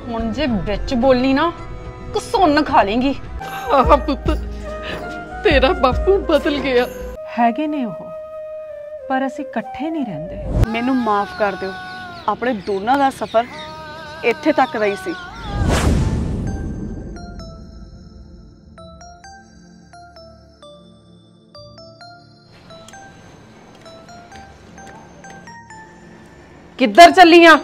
हुण जे विच बोलनी ना घसुन खा लेंगी। हाँ पुत, तेरा बापू बदल गया। हैगे ने ओह, पर असीं इकट्ठे नहीं रहिंदे। मैनू माफ कर दिओ, अपने दोनों का सफ़र इत्थे तक दा ही सी। किधर चली आ?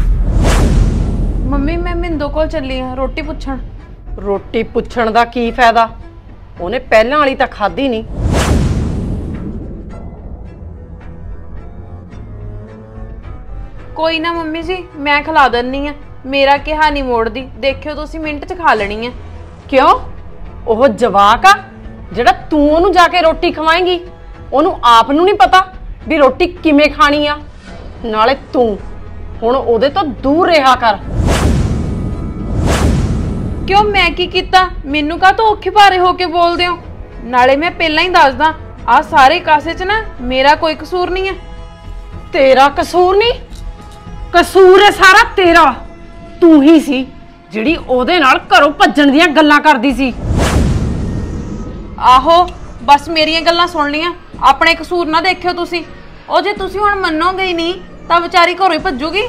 मम्मी मैं मिंदो कोल चली हाँ रोटी पुछण। रोटी पुछण दा की फायदा? उन्हें पहलां वाली तां खाधी नहीं। कोई ना मम्मी जी, मैं खिला दिन्नी है। मेरा कहा नहीं मोड़दी, देखियो तुसी मिंट च खा लेनी है। क्यों? ओह जवाक आ जिहड़ा तू ओनू जाके रोटी खवाएंगी? ओनू आप नू नहीं पता भी रोटी किवें खानी आ? नाले तू हुण ओदे तो दूर रहा कर। क्यों मैं की कीता? मैनू का तो औखे भारे होके बोलदे हो। नाले मैं पहला ही दसदा, आ सारे कासे च ना मेरा कोई कसूर नहीं है। तेरा कसूर नहीं? कसूर है सारा तेरा। तू ही सी जिहड़ी ओदे नाल घरों भज्जण दीयां गल्लां करदी सी। आहो बस मेरियां गल्लां सुन लियां, अपने कसूर ना देखियो तुसी। ओ जे तुसी हुण मन्नोगे ही नहीं तां विचारी घरों ही भज्जूगी।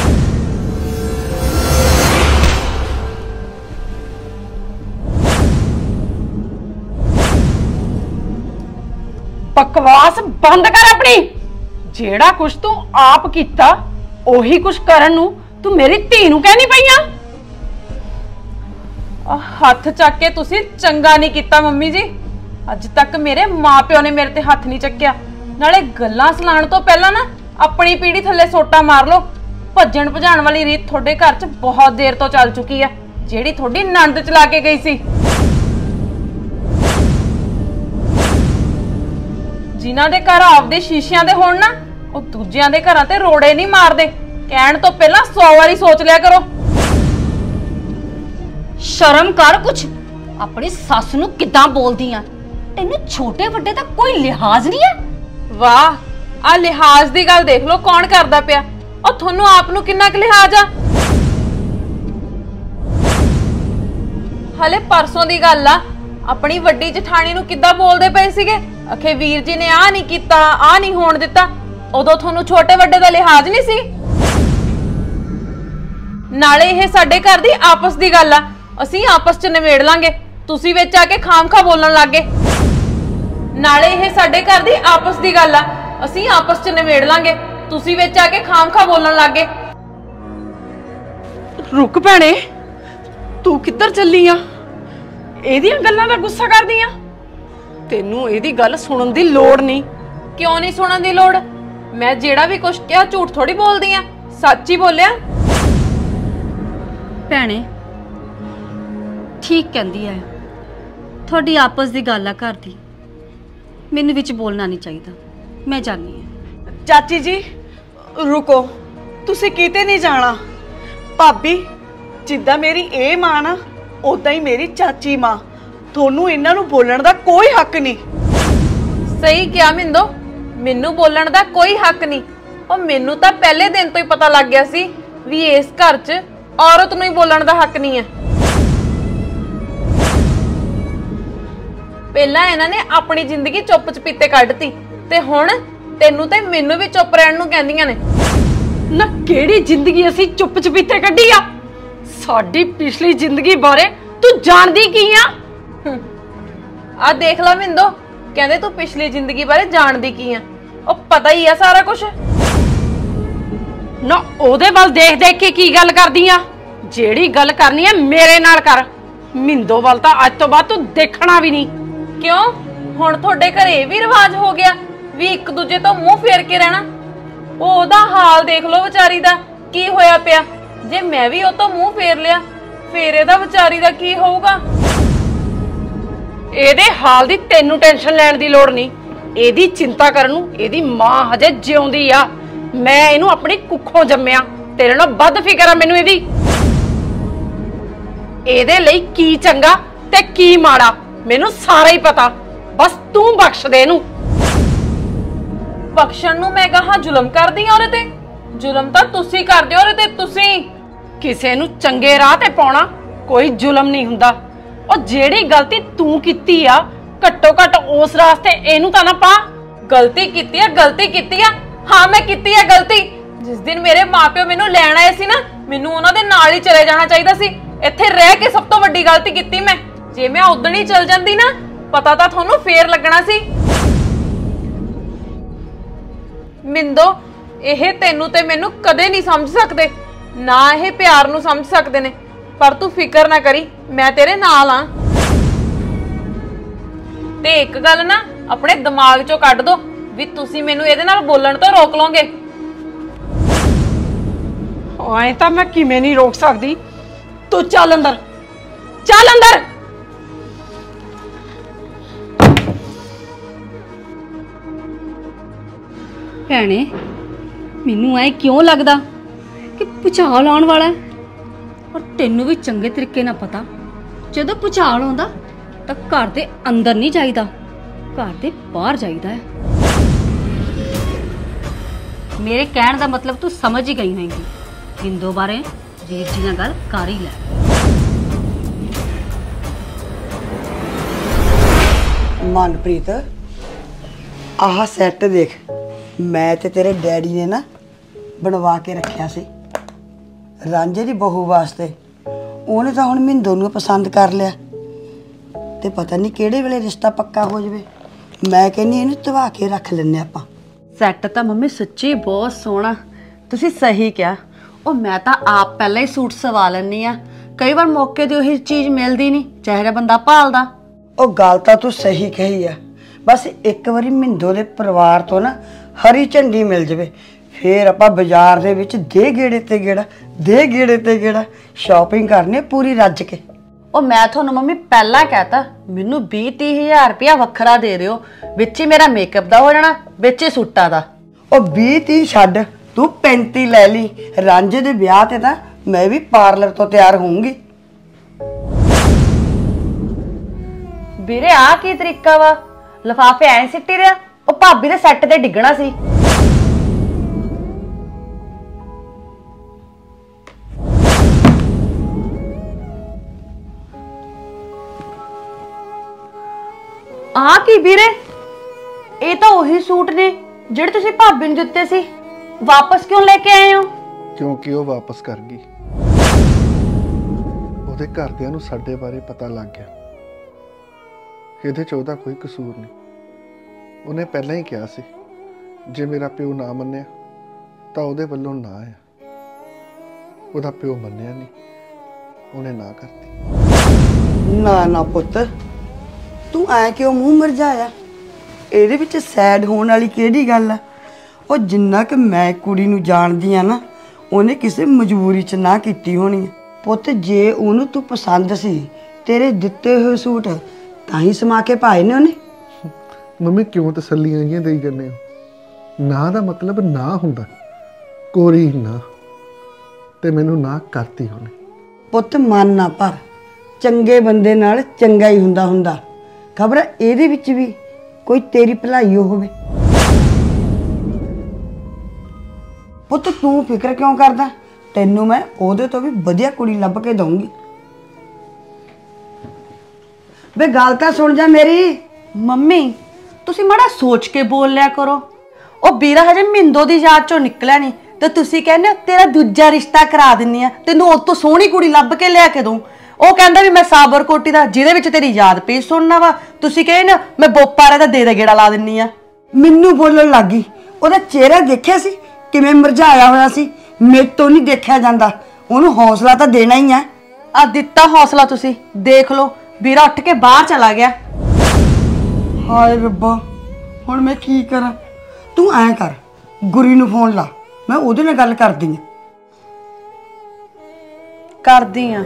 बकवास बंद कर अपनी। जेड़ा कुछ तू आप कीता ओही कुछ करन नू तू मेरी धी नू कहनी पईयां। हथ चक के तुसी चंगा नहीं कीता मम्मी जी। अज तक मेरे मां प्यो ने मेरे ते हथ नहीं चक्या। नाले गल्लां सलाण तो पहला ना अपनी पीढ़ी थल्ले सोटा मार लो। भज्जण भजाण वाली रीत थोड़े घर च बहुत देर तो चल चुकी है, जेड़ी थोड़ी नंद चला के गई सी। जिन्हां दे घर आपदे शीशियां दे होण ना, ਉਹ ਦੂਜਿਆਂ ਦੇ ਘਰਾਂ ਤੇ ਰੋੜੇ ਨਹੀਂ ਮਾਰਦੇ। ਕਹਿਣ ਤੋਂ ਪਹਿਲਾਂ 100 ਵਾਰੀ ਸੋਚ ਲਿਆ ਕਰੋ। शर्म कर कुछ, अपनी सस नू किदां बोलदी आ? तैनू छोटे वड्डे दा कोई लिहाज नहीं है? वाह, आ लिहाज दी गल देख लो कौन करदा पिया। और ਤੁਹਾਨੂੰ ਆਪ ਨੂੰ ਕਿੰਨਾ ਕੁ ਲਿਹਾਜ਼ ਆ? ਹਲੇ ਪਰਸੋਂ ਦੀ ਗੱਲ ਆ, ਆਪਣੀ ਵੱਡੀ ਜਠਾਣੀ ਨੂੰ ਕਿੱਦਾਂ ਬੋਲਦੇ ਪਏ ਸੀਗੇ। ਅਖੇ ਵੀਰ ਜੀ ਨੇ ਆ ਨਹੀਂ ਕੀਤਾ, ਆ ਨਹੀਂ ਹੋਣ ਦਿੱਤਾ। ਉਦੋਂ ਤੁਹਾਨੂੰ ਛੋਟੇ ਵੱਡੇ ਦਾ ਲਿਹਾਜ਼ ਨਹੀਂ ਸੀ। ਨਾਲੇ ਇਹ ਸਾਡੇ ਘਰ ਦੀ ਆਪਸ ਦੀ ਗੱਲ ਆ, ਅਸੀਂ ਆਪਸ ਚ ਨਿਬੇੜ ਲਾਂਗੇ। ਤੁਸੀਂ ਵਿੱਚ ਆ ਕੇ ਖਾਮਖਾ ਬੋਲਣ ਲੱਗ ਗਏ। ਨਾਲੇ ਇਹ ਸਾਡੇ ਘਰ ਦੀ ਆਪਸ ਦੀ ਗੱਲ ਆ, ਅਸੀਂ ਆਪਸ ਚ ਨਿਬੇੜ ਲਾਂਗੇ। ਤੁਸੀਂ ਵਿੱਚ ਆ ਕੇ ਖਾਮਖਾ ਬੋਲਣ ਲੱਗ ਗਏ। रुक भैणे, तू किधर चली आ? ਇਹਦੀਆਂ ਗੱਲਾਂ ਦਾ ਗੁੱਸਾ ਕਰਦੀ ਆ? ਤੈਨੂੰ ਇਹਦੀ ਗੱਲ ਸੁਣਨ ਦੀ ਲੋੜ ਨਹੀਂ। ਕਿਉਂ ਨਹੀਂ ਸੁਣਨ ਦੀ ਲੋੜ? ਮੈਂ ਜਿਹੜਾ ਵੀ ਕੁਝ ਕਿਹਾ ਝੂਠ ਥੋੜੀ ਬੋਲਦੀ ਆ, ਸੱਚ ਹੀ ਬੋਲਿਆ। ਭੈਣੇ ਠੀਕ ਕਹਿੰਦੀ ਹੈ, ਤੁਹਾਡੀ ਆਪਸ ਦੀ ਗੱਲ ਆ ਘਰ ਦੀ। ਮੈਨੂੰ ਵਿੱਚ ਬੋਲਣਾ ਨਹੀਂ ਚਾਹੀਦਾ, ਮੈਂ ਜਾਣੀ ਹਾਂ। चाची जी रुको, तुसी किते नहीं जाना। भाभी जिद्दां मेरी ए मां ना, उदां ही मेरी चाची मां। थोनू इन्हां नू बोलण दा कोई हक नहीं। सही क्या मिंदो, मैनू बोलण दा कोई हक नहीं। और मैनू तां पहले दिन तो ही पता लग गया सी भी इस घर च औरत नू ही बोलण दा हक नहीं है। पहला इन्हां ने अपनी जिंदगी चुप चपीते कड्डती ते हुण तैनू ते मैनू भी चुप रहण नू कहंदियां ने। ना केड़ी जिंदगी असी चुप चपीते कड्डी आ? साडी पिछली जिंदगी बारे तू जानदी की आ? आ देख ला मिंदो, कहंदे तू पिछली जिंदगी बारे जानदी की आ। ओ पता ही आ सारा कुछ। ना ओदे वल देख देख के की गल करदी आ? जेड़ी गल करनी है मेरे नाल कर। मिंदो वल तां अज तो बाद तू देखना भी नहीं। क्यों हुण तुहाडे घरे ये भी रिवाज हो गया भी एक दूजे तो मुंह फेर के रहना? ओदा हाल देख लो विचारी दा की होया पिया। जे मैं भी ओ तो मुंह फेर लिया फिर एदा विचारी दा की होऊगा? ਇਹਦੇ ਹਾਲ ਦੀ ਤੈਨੂੰ ਟੈਨਸ਼ਨ ਲੈਣ ਦੀ ਲੋੜ ਨਹੀਂ। ਇਹਦੀ ਚਿੰਤਾ ਕਰਨ ਨੂੰ ਇਹਦੀ ਮਾਂ ਹਜੇ ਜਿਉਂਦੀ ਆ। ਮੈਂ ਇਹਨੂੰ ਆਪਣੀ ਕੁੱਖੋਂ ਜੰਮਿਆ। ਤੇਰੇ ਨਾਲ ਵੱਧ ਫਿਕਰ ਆ ਮੈਨੂੰ ਇਹਦੀ। ਇਹਦੇ ਲਈ ਕੀ ਚੰਗਾ ਤੇ ਕੀ ਮਾੜਾ ਮੈਨੂੰ ਸਾਰਾ ਹੀ ਪਤਾ। ਬਸ ਤੂੰ ਬਖਸ਼ ਦੇ ਇਹਨੂੰ। ਬਖਸ਼ਣ ਨੂੰ ਮੈਂ ਕਹਾ ਜ਼ੁਲਮ ਕਰਦੀ ਆ ਉਹਦੇ ਤੇ? ਜ਼ੁਲਮ ਤਾਂ ਤੁਸੀਂ ਕਰਦੇ ਹੋ ਉਹਦੇ ਤੇ। ਤੁਸੀਂ ਕਿਸੇ ਨੂੰ ਚੰਗੇ ਰਾਹ ਤੇ ਪਾਉਣਾ ਕੋਈ ਜ਼ੁਲਮ ਨਹੀਂ ਹੁੰਦਾ। ਉਹ ਜਿਹੜੀ ਗਲਤੀ ਤੂੰ ਕੀਤੀ ਆ, ਘੱਟੋ ਘੱਟ ਉਸ ਰਾਸਤੇ ਇਹਨੂੰ ਤਾਂ ਨਾ ਪਾ। ਗਲਤੀ ਕੀਤੀ ਆ ਹਾਂ ਮੈਂ ਕੀਤੀ ਆ ਗਲਤੀ। ਜਿਸ ਦਿਨ ਮੇਰੇ ਮਾਪਿਓ ਮੈਨੂੰ ਲੈਣ ਆਏ ਸੀ ਨਾ, ਮੈਨੂੰ ਉਹਨਾਂ ਦੇ ਨਾਲ ਹੀ ਚਲੇ ਜਾਣਾ ਚਾਹੀਦਾ ਸੀ। ਇੱਥੇ ਰਹਿ ਕੇ ਸਭ ਤੋਂ ਵੱਡੀ ਗਲਤੀ ਕੀਤੀ ਮੈਂ। ਜੇ ਮੈਂ ਉਦਣ ਹੀ ਚਲ ਜਾਂਦੀ ਨਾ, ਪਤਾ ਤਾਂ ਤੁਹਾਨੂੰ ਫੇਰ ਲੱਗਣਾ ਸੀ। ਮਿੰਦੋ, ਇਹ ਤੈਨੂੰ ਤੇ ਮੈਨੂੰ ਕਦੇ ਨਹੀਂ ਸਮਝ ਸਕਦੇ, ਨਾ ਇਹ ਪਿਆਰ ਨੂੰ ਸਮਝ ਸਕਦੇ ਨੇ। ਪਰ ਤੂੰ ਫਿਕਰ ਨਾ ਕਰੀ, ਮੈਂ ਤੇਰੇ ਨਾਲ ਆ। ਤੇ ਇੱਕ ਗੱਲ ਨਾ ਆਪਣੇ ਦਿਮਾਗ ਚੋਂ ਕੱਢ ਦੋ ਵੀ ਤੁਸੀਂ ਮੈਨੂੰ ਇਹਦੇ ਨਾਲ ਬੋਲਣ ਤੋਂ ਰੋਕ ਲਓਗੇ। ਐ ਤਾਂ ਮੈਂ ਕਿਵੇਂ ਨਹੀਂ ਰੋਕ ਸਕਦੀ। ਤੂੰ ਚੱਲ ਅੰਦਰ, ਚੱਲ ਅੰਦਰ। ਭੈਣੇ, ਮੈਨੂੰ ਐ ਕਿਉਂ ਲੱਗਦਾ ਕਿ ਭੁਚਾਲ ਆਉਣ ਵਾਲਾ ਹੈ। ਔਰ ਤੈਨੂੰ ਵੀ ਚੰਗੇ ਤਰੀਕੇ ਨਾਲ ਪਤਾ, ਜਦੋਂ ਭੁਚਾਲ ਆਉਂਦਾ ਤਾਂ ਘਰ ਦੇ ਅੰਦਰ ਨਹੀਂ ਜਾਈਦਾ, ਘਰ ਦੇ ਬਾਹਰ ਜਾਈਦਾ ਹੈ। ਮੇਰੇ ਕਹਿਣ ਦਾ ਮਤਲਬ ਤੂੰ ਸਮਝ ਹੀ ਗਈ ਹੋਏਗੀ। ਬਿੰਦੋ ਬਾਰੇ ਵੀਰ ਜੀ ਨਾਲ ਗੱਲ ਕਰ ਹੀ ਲੈ। ਮਨਪ੍ਰੀਤ, ਆਹ ਸੈੱਟ ਦੇਖ, ਮੈਂ ਤੇ ਤੇਰੇ ਡੈਡੀ ਨੇ ਨਾ ਬਣਵਾ ਕੇ ਰੱਖਿਆ ਸੀ ਰਾਂਝੇ ਦੀ ਬਹੂ ਵਾਸਤੇ। ਉਹਨੇ ਤਾਂ ਹੁਣ ਮਿੰਦੋ ਨੂੰ ਪਸੰਦ ਕਰ ਲਿਆ ਤੇ ਪਤਾ ਨਹੀਂ ਕਿਹੜੇ ਵੇਲੇ ਰਿਸ਼ਤਾ ਪੱਕਾ ਹੋ ਜਾਵੇ। ਮੈਂ ਕਹਿੰਨੀ ਇਹਨੂੰ ਧਵਾ ਕੇ ਰੱਖ ਲੈਣੇ ਆਪਾਂ। ਸੈੱਟ ਤਾਂ ਮੰਮੀ ਸੱਚੀ ਬਹੁਤ ਸੋਹਣਾ, ਤੁਸੀਂ ਸਹੀ ਕਿਹਾ। ਉਹ ਮੈਂ ਤਾਂ ਆਪ ਪਹਿਲਾਂ ਹੀ ਸੂਟ ਸਵਾ ਲੈਣੀ ਆ, ਕਈ ਵਾਰ ਮੌਕੇ ਤੇ ਉਹੀ ਚੀਜ਼ ਮਿਲਦੀ ਨਹੀਂ, ਚਿਹਰਾ ਬੰਦਾ ਭਾਲਦਾ। ਉਹ ਗੱਲ ਤਾਂ ਤੂੰ ਸਹੀ ਕਹੀ ਆ, ਬਸ ਇੱਕ ਵਾਰੀ ਮਿੰਦੋ ਦੇ ਪਰਿਵਾਰ ਤੋਂ ਨਾ ਹਰੀ ਝੰਡੀ ਮਿਲ ਜਾਵੇ, ਫੇਰ ਆਪਾਂ ਬਾਜ਼ਾਰ ਦੇ ਵਿੱਚ ਦੇ ਗੇੜੇ ਤੇ ਗੇੜਾ ਸ਼ਾਪਿੰਗ ਕਰਨੀ ਪੂਰੀ ਰੱਜ ਕੇ। ਉਹ ਮੈਂ ਤੁਹਾਨੂੰ ਮੰਮੀ ਪਹਿਲਾਂ ਕਹਿਤਾ, ਮੈਨੂੰ 20-30 ਹਜ਼ਾਰ ਰੁਪਇਆ ਵੱਖਰਾ ਦੇ ਦਿਓ, ਵਿੱਚ ਹੀ ਮੇਰਾ ਮੇਕਅਪ ਦਾ ਹੋ ਜਾਣਾ, ਵਿੱਚ ਹੀ ਸੂਟਾਂ ਦਾ। ਉਹ 20-30 ਛੱਡ, ਤੂੰ 35 ਲੈ ਲਈ। ਰਾਂਝੇ ਦੇ ਵਿਆਹ ਤੇ ਤਾਂ ਮੈਂ ਵੀ ਪਾਰਲਰ ਤੋਂ ਤਿਆਰ ਹੋਊਂਗੀ। ਵੀਰੇ ਆ ਕੀ ਤਰੀਕਾ ਵਾ, ਲਿਫਾਫੇ ਐਂ ਸਿੱਟੀ ਰਿਆ, ਉਹ ਭਾਬੀ ਦੇ ਸੈੱਟ ਤੇ ਡਿੱਗਣਾ ਸੀ। ਆ ਕੀ ਵੀਰੇ, ਇਹ ਤਾਂ ਉਹੀ ਸੂਟ ਨੇ ਜਿਹੜੇ ਤੁਸੀਂ ਭਾਬੀ ਨੂੰ ਦਿੱਤੇ ਸੀ, ਵਾਪਸ ਕਿਉਂ ਲੈ ਕੇ ਆਏ ਹੋ? ਕਿਉਂਕਿ ਉਹ ਵਾਪਸ ਕਰ ਗਈ। ਉਹਦੇ ਘਰਦਿਆਂ ਨੂੰ ਸਾਡੇ ਬਾਰੇ ਪਤਾ ਲੱਗ ਗਿਆ। ਇਹਦੇ 'ਚ ਉਹਦਾ ਕੋਈ ਕਸੂਰ ਨਹੀਂ। ਉਹਨੇ ਪਹਿਲਾਂ ਹੀ ਕਿਹਾ ਸੀ ਜੇ ਮੇਰਾ ਪਿਓ ਨਾ ਮੰਨਿਆ ਤਾਂ ਉਹਦੇ ਵੱਲੋਂ ਨਾ ਆ। ਉਹਦਾ ਪਿਓ ਮੰਨਿਆ ਨਹੀਂ, ਉਹਨੇ ਨਾ ਕਰਤੀ। ਨਾ ਪੁੱਤ, ਤੂੰ ਐ ਕਿਉਂ ਮੂੰਹ ਮਰਜਾਇਆ? ਇਹਦੇ ਵਿੱਚ ਸੈਡ ਹੋਣ ਵਾਲੀ ਕਿਹੜੀ ਗੱਲ ਆ? ਉਹ ਜਿੰਨਾ ਕਿ ਮੈਂ ਕੁੜੀ ਨੂੰ ਜਾਣਦੀ ਆ ਨਾ, ਉਹਨੇ ਕਿਸੇ ਮਜਬੂਰੀ 'ਚ ਨਾ ਕੀਤੀ ਹੋਣੀ ਆ। ਪੁੱਤ, ਜੇ ਉਹਨੂੰ ਤੂੰ ਪਸੰਦ ਸੀ, ਤੇਰੇ ਦਿੱਤੇ ਹੋਏ ਸੂਟ ਤਾਂ ਹੀ ਸਮਾ ਕੇ ਪਾਏ ਨੇ ਉਹਨੇ। ਮੰਮੀ ਕਿਉਂ ਤਸੱਲੀਆਂ ਜਿਹੀਆਂ ਦੇਈ ਜਾਂਦੇ ਹੋ? ਨਾ ਦਾ ਮਤਲਬ ਨਾ ਹੁੰਦਾ, ਕੋਰੀ ਨਾ, ਤੇ ਮੈਨੂੰ ਨਾ ਕਰਤੀ ਉਹਨੇ। ਪੁੱਤ ਮਨ ਨਾ ਭਰ, ਚੰਗੇ ਬੰਦੇ ਨਾਲ ਚੰਗਾ ਹੀ ਹੁੰਦਾ। ਖਬਰ ਇਹਦੇ ਵਿੱਚ ਵੀ ਕੋਈ ਤੇਰੀ ਭਲਾਈ ਹੋਵੇ। ਪੁੱਤ ਤੂੰ ਫਿਕਰ ਕਿਉਂ ਕਰਦਾ? ਤੈਨੂੰ ਮੈਂ ਉਹਦੇ ਤੋਂ ਵੀ ਵਧੀਆ ਕੁੜੀ ਲੱਭ ਕੇ ਦਊਂਗੀ। ਵੇ ਗੱਲ ਤਾਂ ਸੁਣ ਜਾ ਮੇਰੀ। ਮੰਮੀ ਤੁਸੀਂ ਮਾੜਾ ਸੋਚ ਕੇ ਬੋਲ ਲਿਆ ਕਰੋ। ਉਹ ਵੀਰਾ ਹਜੇ ਮਿੰਦੋ ਦੀ ਯਾਦ ਚੋਂ ਨਿਕਲਿਆ ਨਹੀਂ ਤੇ ਤੁਸੀਂ ਕਹਿੰਦੇ ਤੇਰਾ ਦੂਜਾ ਰਿਸ਼ਤਾ ਕਰਾ ਦਿੰਨੀ ਆ, ਤੈਨੂੰ ਉਹ ਤੋਂ ਸੋਹਣੀ ਕੁੜੀ ਲੱਭ ਕੇ ਲਿਆ ਕੇ ਦਊਂ। ਉਹ ਕਹਿੰਦਾ ਵੀ ਮੈਂ ਸਾਬਰ ਕੋਟੀ ਦਾ ਜਿਹਦੇ ਵਿੱਚ ਤੇਰੀ ਯਾਦ ਪਈ ਸੁਣਨਾ ਵਾ, ਤੁਸੀਂ ਕਹਿੰਦੇ ਨਾ ਮੈਂ ਬੋਪਾਰੇ ਦਾ ਦੇ ਗੇੜਾ ਲਾ ਦਿੰਨੀ ਆ। ਮੈਨੂੰ ਬੋਲਣ ਲੱਗੀ। ਉਹਦਾ ਚਿਹਰਾ ਦੇਖਿਆ ਸੀ ਕਿਵੇਂ ਮੁਰਝਾਇਆ ਹੋਇਆ ਸੀ? ਮੇਰੇ ਤੋਂ ਨਹੀਂ ਦੇਖਿਆ ਜਾਂਦਾ। ਉਹਨੂੰ ਹੌਸਲਾ ਤਾਂ ਦੇਣਾ ਹੀ ਆ। ਦਿੱਤਾ ਹੌਸਲਾ ਤੁਸੀਂ, ਦੇਖ ਲਓ ਵੀਰਾ ਉੱਠ ਕੇ ਬਾਹਰ ਚਲਾ ਗਿਆ। ਹਾਏ ਰੱਬਾ, ਹੁਣ ਮੈਂ ਕੀ ਕਰਾਂ? ਤੂੰ ਐਂ ਕਰ, ਗੁਰੀ ਨੂੰ ਫੋਨ ਲਾ, ਮੈਂ ਉਹਦੇ ਨਾਲ ਗੱਲ ਕਰਦੀ ਆ।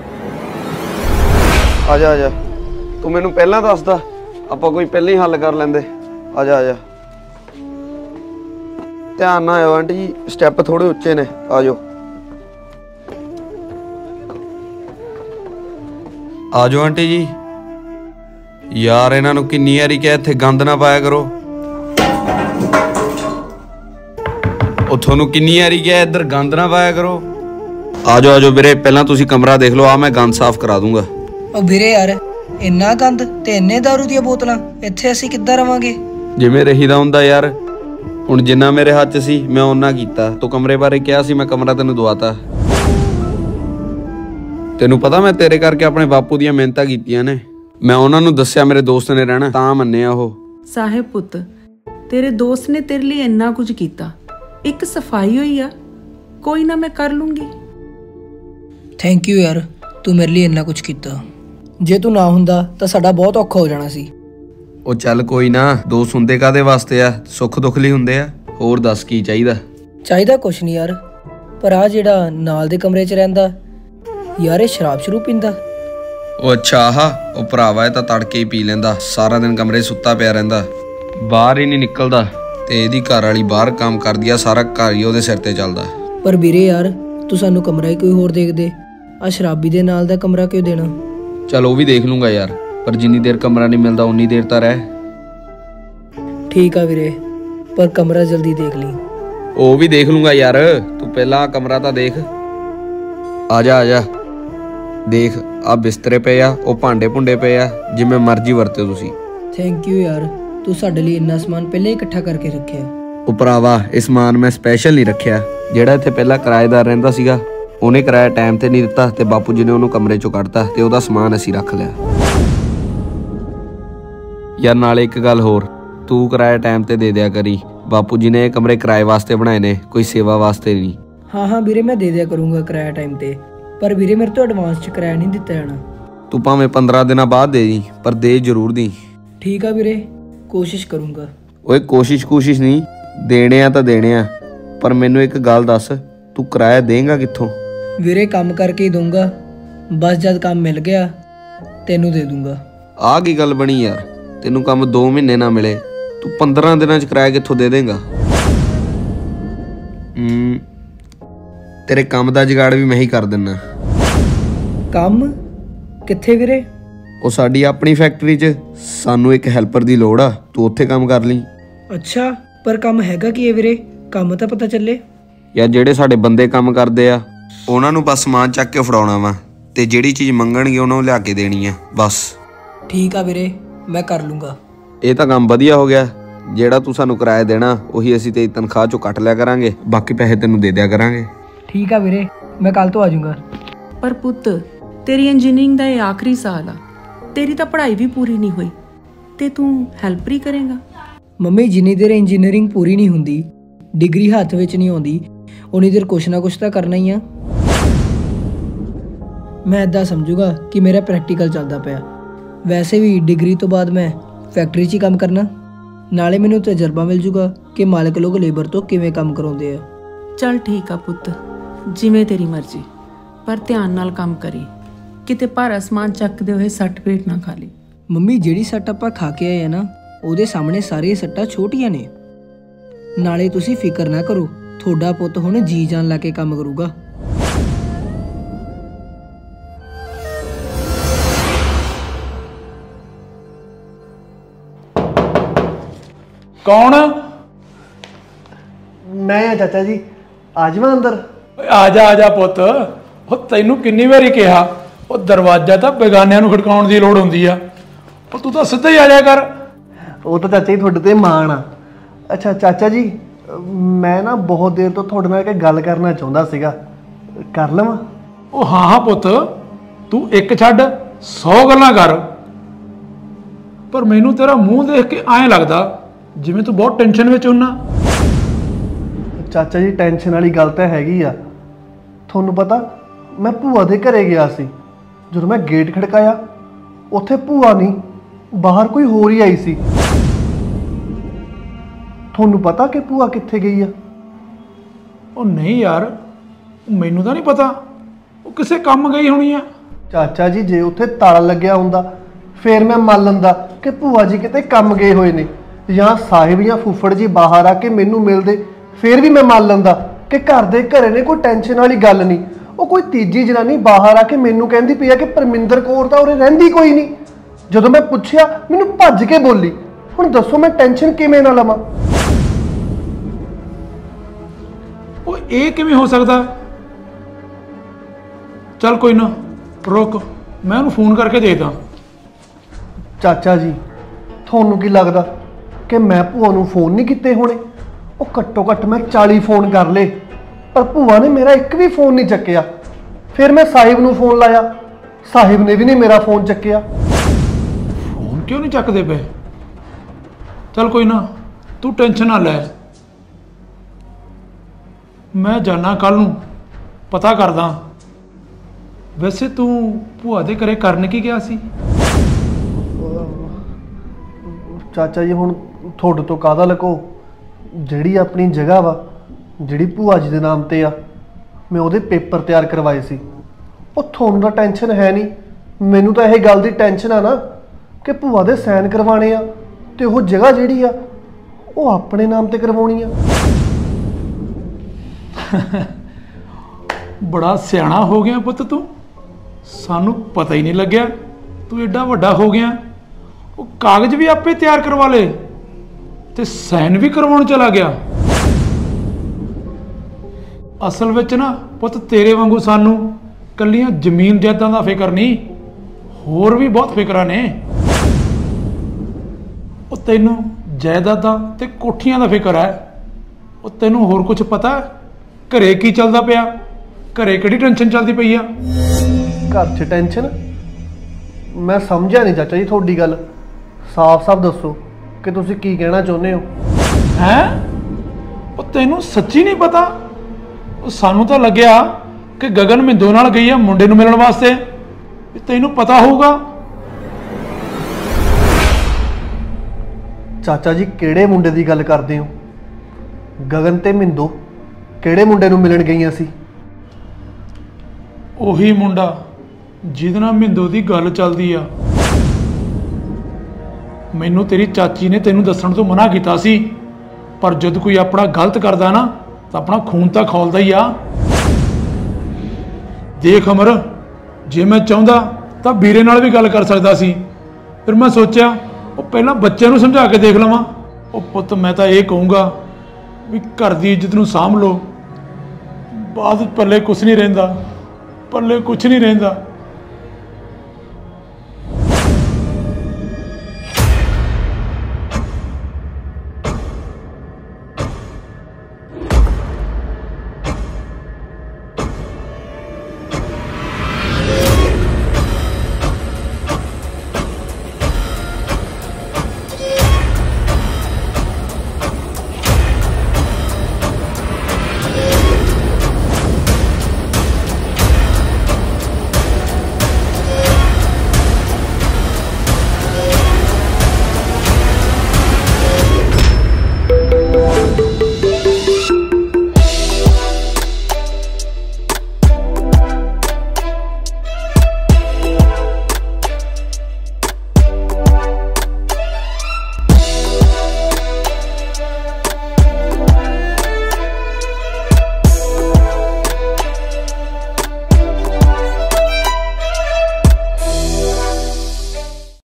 ਆ ਜਾ ਤੂੰ ਮੈਨੂੰ ਪਹਿਲਾਂ ਦੱਸਦਾ, ਆਪਾਂ ਕੋਈ ਪਹਿਲਾਂ ਹੀ ਹੱਲ ਕਰ ਲੈਂਦੇ। ਆ ਜਾ ਧਿਆਨ ਨਾਲ ਆਇਓ ਆਂਟੀ ਜੀ, ਸਟੈਪ ਥੋੜੇ ਉੱਚੇ ਨੇ। ਆ ਜਾਓ ਆਂਟੀ ਜੀ। ਯਾਰ ਇਹਨਾਂ ਨੂੰ ਕਿੰਨੀ ਵਾਰੀ ਕਿਹਾ ਇੱਥੇ ਗੰਦ ਨਾ ਪਾਇਆ ਕਰੋ। ਉਹ ਤੁਹਾਨੂੰ ਕਿੰਨੀ ਵਾਰੀ ਕਿਹਾ ਇੱਧਰ ਗੰਦ ਨਾ ਪਾਇਆ ਕਰੋ। ਆ ਜਾਓ ਵੀਰੇ, ਪਹਿਲਾਂ ਤੁਸੀਂ ਕਮਰਾ ਦੇਖ ਲਓ, ਆ ਮੈਂ ਗੰਦ ਸਾਫ਼ ਕਰਾ ਦੂੰਗਾ। ਉਹ ਵੀਰੇ ਯਾਰ, ਇੰਨਾ ਗੰਦ ਤੇ ਇੰਨੇ ਦਾਰੂ ਦੀਆਂ ਬੋਤਲਾਂ, ਇੱਥੇ ਅਸੀਂ ਕਿੱਦਾਂ ਰਵਾਂਗੇ? ਜਿਵੇਂ ਰਹੀਦਾ ਹੁੰਦਾ ਯਾਰ, ਹੁਣ ਜਿੰਨਾ ਮੇਰੇ ਹੱਥ 'ਚ ਸੀ ਮੈਂ ਉਹਨਾਂ ਕੀਤਾ। ਤੂੰ ਕਮਰੇ ਬਾਰੇ ਕਿਹਾ ਸੀ, ਮੈਂ ਕਮਰਾ ਤੈਨੂੰ ਦਵਾਤਾ। ਤੈਨੂੰ ਪਤਾ ਮੈਂ ਤੇਰੇ ਕਰਕੇ ਆਪਣੇ ਬਾਪੂ ਦੀਆਂ ਮਿਹਨਤਾਂ ਕੀਤੀਆਂ ਨੇ। ਮੈਂ ਉਹਨਾਂ ਨੂੰ ਦੱਸਿਆ ਮੇਰੇ ਦੋਸਤ ਨੇ ਰਹਿਣਾ, ਤਾਂ ਮੰਨਿਆ ਉਹ। ਸਾਹਿਬ ਪੁੱਤ, ਤੇਰੇ ਦੋਸਤ ਨੇ ਤੇਰੇ ਲਈ ਇੰਨਾ ਕੁਝ ਕੀਤਾ, ਇੱਕ ਸਫਾਈ ਹੋਈ ਆ, ਕੋਈ ਨਾ ਮੈਂ ਕਰ ਲੂੰਗੀ। ਥੈਂਕ ਯੂ ਯਾਰ, ਤੂੰ ਮੇਰੇ ਲਈ ਇੰਨਾ ਕੁਝ ਕੀਤਾ। ਜੇ ਤੂੰ ਨਾ ਹੁੰਦਾ ਤਾਂ ਸਾਡਾ ਬਹੁਤ ਔਖਾ ਹੋ ਜਾਣਾ ਸੀ। ਉਹ ਚੱਲ ਕੋਈ ਨਾ, ਦੋਸਤ ਹੁੰਦੇ ਕਾਦੇ ਵਾਸਤੇ ਆ? ਸੁੱਖ ਦੁੱਖ ਲਈ ਹੁੰਦੇ ਆ। ਹੋਰ ਦੱਸ ਕੀ ਚਾਹੀਦਾ? ਚਾਹੀਦਾ ਕੁਛ ਨਹੀਂ ਯਾਰ, ਪਰ ਆ ਜਿਹੜਾ ਨਾਲ ਦੇ ਕਮਰੇ 'ਚ ਰਹਿੰਦਾ ਯਾਰ, ਇਹ ਸ਼ਰਾਬ ਸ਼ੁਰੂ ਪੀਂਦਾ। ਉਹ ਅੱਛਾ, ਆਹ ਉਹ ਭਰਾਵਾ ਇਹ ਤਾਂ ਤੜਕੇ ਹੀ ਪੀ ਲੈਂਦਾ, ਸਾਰਾ ਦਿਨ ਕਮਰੇ ਸੁੱਤਾ ਪਿਆ ਰਹਿੰਦਾ, ਬਾਹਰ ਹੀ ਨਹੀਂ ਨਿਕਲਦਾ। ਤੇ ਇਹਦੀ ਘਰ ਵਾਲੀ ਬਾਹਰ ਕੰਮ ਕਰਦੀ ਆ, ਸਾਰਾ ਘਰ ਹੀ ਉਹਦੇ ਸਿਰ ਤੇ ਚੱਲਦਾ। ਪਰ ਵੀਰੇ ਯਾਰ, ਤੂੰ ਸਾਨੂੰ ਕਮਰਾ ਹੀ ਕੋਈ ਹੋਰ ਦੇਖ ਦੇ, ਆ ਸ਼ਰਾਬੀ ਦੇ ਨਾਲ ਦਾ ਕਮਰਾ ਕਿਉਂ ਦੇਣਾ? ਚਲ ਉਹ ਵੀ ਦੇਖ ਲੂੰਗਾ ਯਾਰ, ਪਰ ਜਿੰਨੀ ਦੇਰ ਕਮਰਾ ਨਹੀਂ ਮਿਲਦਾ ਉਨੀ ਦੇਰ ਤਾਂ ਰਹਿ। ਠੀਕ ਆ ਵੀਰੇ, ਪਰ ਕਮਰਾ ਜਲਦੀ ਦੇਖ ਲਈ। ਉਹ ਵੀ ਦੇਖ ਲੂੰਗਾ ਯਾਰ, ਤੂੰ ਪਹਿਲਾਂ ਕਮਰਾ ਤਾਂ ਦੇਖ। ਆ ਜਾ ਦੇਖ, ਆ ਬਿਸਤਰੇ ਪਏ ਆ, ਉਹ ਭਾਂਡੇ ਭੁੰਡੇ ਪਏ ਆ, ਜਿਵੇਂ ਮਰਜ਼ੀ ਵਰਤਿਓ ਤੁਸੀਂ। ਥੈਂਕ ਯੂ ਯਾਰ, ਤੂੰ ਸਾਡੇ ਲਈ ਇੰਨਾ ਸਮਾਨ ਪਹਿਲਾਂ ਹੀ ਇਕੱਠਾ ਕਰਕੇ ਰੱਖਿਆ। ਉਹ ਭਰਾਵਾ, ਇਹ ਸਮਾਨ ਮੈਂ ਸਪੈਸ਼ਲ ਨਹੀਂ ਰੱਖਿਆ। ਜਿਹੜਾ ਇੱਥੇ ਪਹਿਲਾਂ ਕਿਰਾਏਦਾਰ ਰਹਿੰਦਾ ਸੀਗਾ, ਉਹਨੇ ਕਿਰਾਇਆ ਟਾਈਮ ਤੇ ਨਹੀਂ ਦਿੱਤਾ ਤੇ ਬਾਪੂ ਜੀ ਨੇ ਉਹਨੂੰ ਕਮਰੇ ਚੋਂ ਕੱਢਤਾ ਤੇ ਉਹਦਾ ਸਮਾਨ ਅਸੀਂ ਰੱਖ ਲਿਆ। ਯਾਰ ਨਾਲੇ ਇੱਕ ਗੱਲ ਹੋਰ, ਤੂੰ ਕਿਰਾਇਆ ਟਾਈਮ ਤੇ ਦੇ ਦਿਆ ਕਰੀ। ਬਾਪੂ ਜੀ ਨੇ ਇਹ ਕਮਰੇ ਕਿਰਾਏ ਵਾਸਤੇ ਬਣਾਏ ਨੇ, ਕੋਈ ਸੇਵਾ ਵਾਸਤੇ ਨਹੀਂ। ਹਾਂ ਵੀਰੇ, ਮੈਂ ਦੇ ਦਿਆ ਕਰੂੰਗਾ ਕਿਰਾਇਆ ਟਾਈਮ ਤੇ, ਪਰ ਵੀਰੇ ਮੇਰੇ ਤੋਂ ਐਡਵਾਂਸ 'ਚ ਕਿਰਾਇਆ ਨਹੀਂ ਦਿੱਤਾ ਜਾਣਾ। ਤੂੰ ਭਾਵੇਂ 15 ਦਿਨਾਂ ਬਾਅਦ ਦੇ ਦੀ, ਪਰ ਦੇ ਜ਼ਰੂਰ ਦੀ। ਠੀਕ ਆ ਵੀਰੇ, ਕੋਸ਼ਿਸ਼ ਕਰੂੰਗਾ। ਓਏ ਕੋਸ਼ਿਸ਼ ਨਹੀਂ, ਦੇਣੇ ਆ ਤਾਂ ਦੇਣੇ ਆ, ਪਰ ਮੈਨੂੰ ਇੱਕ ਗੱਲ ਦੱਸ, ਤੂੰ ਕਿਰਾਇਆ ਦੇਂਗਾ ਕਿੱਥੋਂ? ਵੀਰੇ ਕੰਮ ਕਰਕੇ ਹੀ ਦਊਂਗਾ, ਬਸ ਜਦ ਕੰਮ ਮਿਲ ਗਿਆ ਤੈਨੂੰ ਦੇ ਦੂੰਗਾ। ਆਹ ਕੀ ਗੱਲ ਬਣੀ ਯਾਰ, ਤੈਨੂੰ ਕੰਮ 2 ਮਹੀਨੇ ਨਾ ਮਿਲੇ, ਤੂੰ 15 ਦਿਨਾਂ 'ਚ ਕਿਰਾਇਆ ਕਿੱਥੋਂ ਦੇ ਦੇਂਗਾ? ਤੇਰੇ ਕੰਮ ਦਾ ਜੁਗਾੜ ਵੀ ਮੈਂ ਹੀ ਕਰ ਦਿੰਨਾ। ਕੰਮ ਕਿੱਥੇ ਵੀਰੇ? ਉਹ ਸਾਡੀ ਆਪਣੀ ਫੈਕਟਰੀ 'ਚ ਸਾਨੂੰ ਇੱਕ ਹੈਲਪਰ ਦੀ ਲੋੜ ਆ, ਤੂੰ ਉੱਥੇ ਕੰਮ ਕਰ ਲਈ। ਅੱਛਾ, ਪਰ ਕੰਮ ਹੈਗਾ ਕੀ ਹੈ ਵੀਰੇ? ਕੰਮ ਤਾਂ ਪਤਾ ਚੱਲੇ। ਯਾਰ ਜਿਹੜੇ ਸਾਡੇ ਬੰਦੇ ਕੰਮ ਕਰਦੇ ਆ, ਉਹਨਾਂ ਨੂੰ ਬਸ ਸਮਾਨ ਚੱਕ ਕੇ ਫੜਾਉਣਾ ਵਾ, ਤੇ ਜਿਹੜੀ ਚੀਜ਼ ਮੰਗਣਗੇ ਉਹਨਾਂ ਨੂੰ ਲਿਆ ਕੇ ਦੇਣੀ ਆ, ਬਸ। ਠੀਕ ਆ ਵੀਰੇ, ਮੈਂ ਕਰ ਲੂੰਗਾ। ਇਹ ਤਾਂ ਕੰਮ ਵਧੀਆ ਹੋ ਗਿਆ। ਜਿਹੜਾ ਤੂੰ ਸਾਨੂੰ ਕਿਰਾਇਆ ਦੇਣਾ ਉਹੀ ਅਸੀਂ ਤੇਰੀ ਤਨਖਾਹ ਚੋਂ ਕੱਟ ਲਿਆ ਕਰਾਂਗੇ, ਬਾਕੀ ਪੈਸੇ ਤੈਨੂੰ ਦੇ ਦਿਆ ਕਰਾਂਗੇ। ਠੀਕ ਆ ਵੀਰੇ, ਮੈਂ ਕੱਲ ਤੋਂ ਆ ਜਾਊਂਗਾ। ਪਰ ਪੁੱਤ, ਤੇਰੀ ਇੰਜੀਨੀਅਰਿੰਗ ਦਾ ਇਹ ਆਖਰੀ ਸਾਲ ਆ, ਤੇਰੀ ਤਾਂ ਪੜ੍ਹਾਈ ਵੀ ਪੂਰੀ ਨਹੀਂ ਹੋਈ ਤੇ ਤੂੰ ਹੈਲਪਰ ਹੀ ਕਰੇਂਗਾ। ਮੰਮੀ, ਜਿੰਨੀ ਦੇਰ ਇੰਜੀਨੀਅਰਿੰਗ ਪੂਰੀ ਨਹੀਂ ਹੁੰਦੀ, ਡਿਗਰੀ ਹੱਥ ਵਿੱਚ ਨਹੀਂ ਆਉਂਦੀ, ਉਨੀ ਦੇਰ ਕੁਛ ਨਾ ਕੁਛ ਤਾਂ ਕਰਨਾ ਹੀ ਆ। ਮੈਂ ਇੱਦਾਂ ਸਮਝੂਗਾ ਕਿ ਮੇਰਾ ਪ੍ਰੈਕਟੀਕਲ ਚੱਲਦਾ ਪਿਆ। ਵੈਸੇ ਵੀ ਡਿਗਰੀ ਤੋਂ ਬਾਅਦ ਮੈਂ ਫੈਕਟਰੀ 'ਚ ਹੀ ਕੰਮ ਕਰਨਾ, ਨਾਲੇ ਮੈਨੂੰ ਤਜਰਬਾ ਮਿਲ ਜੂਗਾ ਕਿ ਮਾਲਕ ਲੋਕ ਲੇਬਰ ਤੋਂ ਕਿਵੇਂ ਕੰਮ ਕਰਾਉਂਦੇ ਆ। ਚੱਲ ਠੀਕ ਆ ਪੁੱਤ, ਜਿਵੇਂ ਤੇਰੀ ਮਰਜ਼ੀ, ਪਰ ਧਿਆਨ ਨਾਲ ਕੰਮ ਕਰੀ, ਕਿਤੇ ਭਾਰਾ ਸਮਾਨ ਚੱਕਦੇ ਹੋਏ ਸੱਟ ਪੇਟ ਨਾ ਖਾ ਲਈ। ਮੰਮੀ, ਜਿਹੜੀ ਸੱਟ ਆਪਾਂ ਖਾ ਕੇ ਆਏ ਆ ਨਾ, ਉਹਦੇ ਸਾਹਮਣੇ ਸਾਰੀਆਂ ਸੱਟਾਂ ਛੋਟੀਆਂ ਨੇ। ਨਾਲੇ ਤੁਸੀਂ ਫਿਕਰ ਨਾ ਕਰੋ, ਤੁਹਾਡਾ ਪੁੱਤ ਹੁਣ ਜੀ ਜਾਨ ਲਾ ਕੇ ਕੰਮ ਕਰੂਗਾ। ਕੌਣ? ਮੈਂ ਆ ਚਾਚਾ ਜੀ, ਆ ਜਾਵਾਂ ਅੰਦਰ? ਆ ਜਾ ਪੁੱਤ। ਉਹ ਤੈਨੂੰ ਕਿੰਨੀ ਵਾਰੀ ਕਿਹਾ, ਉਹ ਦਰਵਾਜ਼ਾ ਤਾਂ ਬੇਗਾਨਿਆਂ ਨੂੰ ਖੜਕਾਉਣ ਦੀ ਲੋੜ ਹੁੰਦੀ ਆ, ਉਹ ਤੂੰ ਤਾਂ ਸਿੱਧਾ ਹੀ ਆ ਜਾ ਕਰ। ਉਹ ਤਾਂ ਚਾਚਾ ਜੀ ਤੁਹਾਡੇ ਤੇ ਮਾਣ ਆ। ਅੱਛਾ ਚਾਚਾ ਜੀ, ਮੈਂ ਨਾ ਬਹੁਤ ਦੇਰ ਤੋਂ ਤੁਹਾਡੇ ਨਾਲ ਇੱਕ ਗੱਲ ਕਰਨਾ ਚਾਹੁੰਦਾ ਸੀਗਾ, ਕਰ ਲਵਾਂ? ਉਹ ਹਾਂ ਪੁੱਤ, ਤੂੰ ਇੱਕ ਛੱਡ 100 ਗੱਲਾਂ ਕਰ, ਪਰ ਮੈਨੂੰ ਤੇਰਾ ਮੂੰਹ ਦੇਖ ਕੇ ਐਂ ਲੱਗਦਾ ਜਿਵੇਂ ਤੂੰ ਬਹੁਤ ਟੈਨਸ਼ਨ ਵਿੱਚ ਹੁੰਨਾ। ਚਾਚਾ ਜੀ, ਟੈਨਸ਼ਨ ਵਾਲੀ ਗੱਲ ਤਾਂ ਹੈਗੀ ਆ। ਤੁਹਾਨੂੰ ਪਤਾ, ਮੈਂ ਭੂਆ ਦੇ ਘਰੇ ਗਿਆ ਸੀ, ਜਦੋਂ ਮੈਂ ਗੇਟ ਖੜਕਾਇਆ, ਉੱਥੇ ਭੂਆ ਨਹੀਂ, ਬਾਹਰ ਕੋਈ ਹੋਰ ਹੀ ਆਈ ਸੀ। ਤੁਹਾਨੂੰ ਪਤਾ ਕਿ ਭੂਆ ਕਿੱਥੇ ਗਈ ਆ? ਉਹ ਨਹੀਂ ਯਾਰ, ਮੈਨੂੰ ਤਾਂ ਨਹੀਂ ਪਤਾ, ਉਹ ਕਿਸੇ ਕੰਮ ਗਈ ਹੋਣੀ ਆ। ਚਾਚਾ ਜੀ, ਜੇ ਉੱਥੇ ਤਾਲਾ ਲੱਗਿਆ ਹੁੰਦਾ ਫੇਰ ਮੈਂ ਮੰਨ ਲੈਂਦਾ ਕਿ ਭੂਆ ਜੀ ਕਿਤੇ ਕੰਮ ਗਏ ਹੋਏ ਨੇ, ਜਾਂ ਸਾਹਿਬ ਜਾਂ ਫੁੱਫੜ ਜੀ ਬਾਹਰ ਆ ਕੇ ਮੈਨੂੰ ਮਿਲਦੇ, ਫੇਰ ਵੀ ਮੈਂ ਮੰਨ ਲੈਂਦਾ ਕਿ ਘਰ ਦੇ ਘਰੇ ਨੇ, ਕੋਈ ਟੈਨਸ਼ਨ ਵਾਲੀ ਗੱਲ ਨਹੀਂ। ਉਹ ਕੋਈ ਤੀਜੀ ਜਨਾਨੀ ਬਾਹਰ ਆ ਕੇ ਮੈਨੂੰ ਕਹਿੰਦੀ ਪਈ ਆ ਕਿ ਪਰਮਿੰਦਰ ਕੌਰ ਤਾਂ ਉਰੇ ਰਹਿੰਦੀ ਕੋਈ ਨਹੀਂ। ਜਦੋਂ ਮੈਂ ਪੁੱਛਿਆ, ਮੈਨੂੰ ਭੱਜ ਕੇ ਬੋਲੀ। ਹੁਣ ਦੱਸੋ ਮੈਂ ਟੈਨਸ਼ਨ ਕਿਵੇਂ ਨਾ ਲਵਾਂ? ਉਹ ਇਹ ਕਿਵੇਂ ਹੋ ਸਕਦਾ? ਚੱਲ ਕੋਈ ਨਾ ਰੁਕ, ਮੈਂ ਉਹਨੂੰ ਫੋਨ ਕਰਕੇ ਦੇਖਦਾ। ਚਾਚਾ ਜੀ ਤੁਹਾਨੂੰ ਕੀ ਲੱਗਦਾ ਕਿ ਮੈਂ ਭੂਆ ਨੂੰ ਫੋਨ ਨਹੀਂ ਕੀਤੇ ਹੋਣੇ? ਉਹ ਘੱਟੋ ਘੱਟ ਮੈਂ 40 ਫੋਨ ਕਰ ਲਏ, ਪਰ ਭੂਆ ਨੇ ਮੇਰਾ ਇੱਕ ਵੀ ਫੋਨ ਨਹੀਂ ਚੱਕਿਆ। ਫਿਰ ਮੈਂ ਸਾਹਿਬ ਨੂੰ ਫੋਨ ਲਾਇਆ, ਸਾਹਿਬ ਨੇ ਵੀ ਨਹੀਂ ਮੇਰਾ ਫੋਨ ਚੱਕਿਆ। ਫੋਨ ਕਿਉਂ ਨਹੀਂ ਚੱਕਦੇ ਪਏ? ਚੱਲ ਕੋਈ ਨਾ, ਤੂੰ ਟੈਨਸ਼ਨ ਨਾ ਲੈ, ਮੈਂ ਜਾਣਾ ਕੱਲ ਨੂੰ, ਪਤਾ ਕਰਦਾ। ਵੈਸੇ ਤੂੰ ਭੂਆ ਦੇ ਘਰੇ ਕਰਨ ਕੀ ਗਿਆ ਸੀ? ਚਾਚਾ ਜੀ ਹੁਣ ਤੁਹਾਡੇ ਤੋਂ ਕਾਹਦਾ ਲਕੋ, ਜਿਹੜੀ ਆਪਣੀ ਜਗ੍ਹਾ ਵਾ ਜਿਹੜੀ ਭੂਆ ਜੀ ਦੇ ਨਾਮ ਤੇ ਆ, ਮੈਂ ਉਹਦੇ ਪੇਪਰ ਤਿਆਰ ਕਰਵਾਏ ਸੀ। ਉਹ ਤੁਹਾਨੂੰ ਤਾਂ ਟੈਨਸ਼ਨ ਹੈ ਨਹੀਂ, ਮੈਨੂੰ ਤਾਂ ਇਹ ਗੱਲ ਦੀ ਟੈਨਸ਼ਨ ਆ ਨਾ ਕਿ ਭੂਆ ਦੇ ਸਾਈਨ ਕਰਵਾਣੇ ਆ ਤੇ ਉਹ ਜਗ੍ਹਾ ਜਿਹੜੀ ਆ ਉਹ ਆਪਣੇ ਨਾਮ ਤੇ ਕਰਵਾਉਣੀ ਆ। ਬੜਾ ਸਿਆਣਾ ਹੋ ਗਿਆ ਪੁੱਤ ਤੂੰ, ਸਾਨੂੰ ਪਤਾ ਹੀ ਨਹੀਂ ਲੱਗਿਆ ਤੂੰ ਐਡਾ ਵੱਡਾ ਹੋ ਗਿਆ। ਉਹ ਕਾਗਜ਼ ਵੀ ਆਪੇ ਤਿਆਰ ਕਰਵਾ ਲਏ ਤੇ ਸਾਈਨ ਵੀ ਕਰਵਾਉਣ ਚਲਾ ਗਿਆ। ਅਸਲ ਵਿੱਚ ਨਾ ਪੁੱਤ ਤੇਰੇ ਵਾਂਗੂ ਸਾਨੂੰ ਕੱਲੀਆਂ ਜ਼ਮੀਨ ਜਾਇਦਾਦਾਂ ਦਾ ਫਿਕਰ ਨਹੀਂ, ਹੋਰ ਵੀ ਬਹੁਤ ਫਿਕਰਾਂ ਨੇ। ਉਹ ਤੈਨੂੰ ਜਾਇਦਾਦਾਂ ਤੇ ਕੋਠੀਆਂ ਦਾ ਫਿਕਰ ਹੈ, ਉਹ ਤੈਨੂੰ ਹੋਰ ਕੁਝ ਪਤਾ? ਘਰੇ ਕੀ ਚੱਲਦਾ ਪਿਆ? ਘਰੇ ਕਿਹੜੀ ਟੈਨਸ਼ਨ ਚੱਲਦੀ ਪਈ ਆ? ਘਰ 'ਚ ਟੈਨਸ਼ਨ? ਮੈਂ ਸਮਝਿਆ ਨਹੀਂ ਚਾਚਾ ਜੀ ਤੁਹਾਡੀ ਗੱਲ, ਸਾਫ਼-ਸਾਫ਼ ਦੱਸੋ ਕਿ ਤੁਸੀਂ ਕੀ ਕਹਿਣਾ ਚਾਹੁੰਦੇ ਹੋ? ਹੈਂ? ਉਹ ਤੈਨੂੰ ਸੱਚੀ ਨਹੀਂ ਪਤਾ? ਉਹ ਸਾਨੂੰ ਤਾਂ ਲੱਗਿਆ ਕਿ ਗਗਨ ਮਿੰਦੋ ਨਾਲ ਗਈ ਆ ਮੁੰਡੇ ਨੂੰ ਮਿਲਣ ਵਾਸਤੇ, ਵੀ ਤੈਨੂੰ ਪਤਾ ਹੋਊਗਾ। ਚਾਚਾ ਜੀ ਕਿਹੜੇ ਮੁੰਡੇ ਦੀ ਗੱਲ ਕਰਦੇ ਹੋ? ਗਗਨ ਤੇ ਮਿੰਦੋ ਕਿਹੜੇ ਮੁੰਡੇ ਨੂੰ ਮਿਲਣ ਗਈਆਂ ਸੀ? ਉਹੀ ਮੁੰਡਾ ਜਿਹਦੇ ਨਾਲ ਮਿੰਦੋ ਦੀ ਗੱਲ ਚੱਲਦੀ ਆ। ਮੈਨੂੰ ਤੇਰੀ ਚਾਚੀ ਨੇ ਤੈਨੂੰ ਦੱਸਣ ਤੋਂ ਮਨਾ ਕੀਤਾ ਸੀ, ਪਰ ਜਦ ਕੋਈ ਆਪਣਾ ਗਲਤ ਕਰਦਾ ਨਾ ਤਾਂ ਆਪਣਾ ਖੂਨ ਤਾਂ ਖੌਲਦਾ ਹੀ ਆ। ਦੇਖ ਅਮਰ, ਜੇ ਮੈਂ ਚਾਹੁੰਦਾ ਤਾਂ ਵੀਰੇ ਨਾਲ ਵੀ ਗੱਲ ਕਰ ਸਕਦਾ ਸੀ, ਫਿਰ ਮੈਂ ਸੋਚਿਆ ਉਹ ਪਹਿਲਾਂ ਬੱਚਿਆਂ ਨੂੰ ਸਮਝਾ ਕੇ ਦੇਖ ਲਵਾਂ। ਉਹ ਪੁੱਤ ਮੈਂ ਤਾਂ ਇਹ ਕਹੂੰਗਾ ਵੀ ਘਰ ਦੀ ਇੱਜ਼ਤ ਨੂੰ ਸਾਂਭ ਲਓ, ਬਾਅਦ ਪੱਲੇ ਕੁਛ ਨਹੀਂ ਰਹਿੰਦਾ, ਪੱਲੇ ਕੁਛ ਨਹੀਂ ਰਹਿੰਦਾ।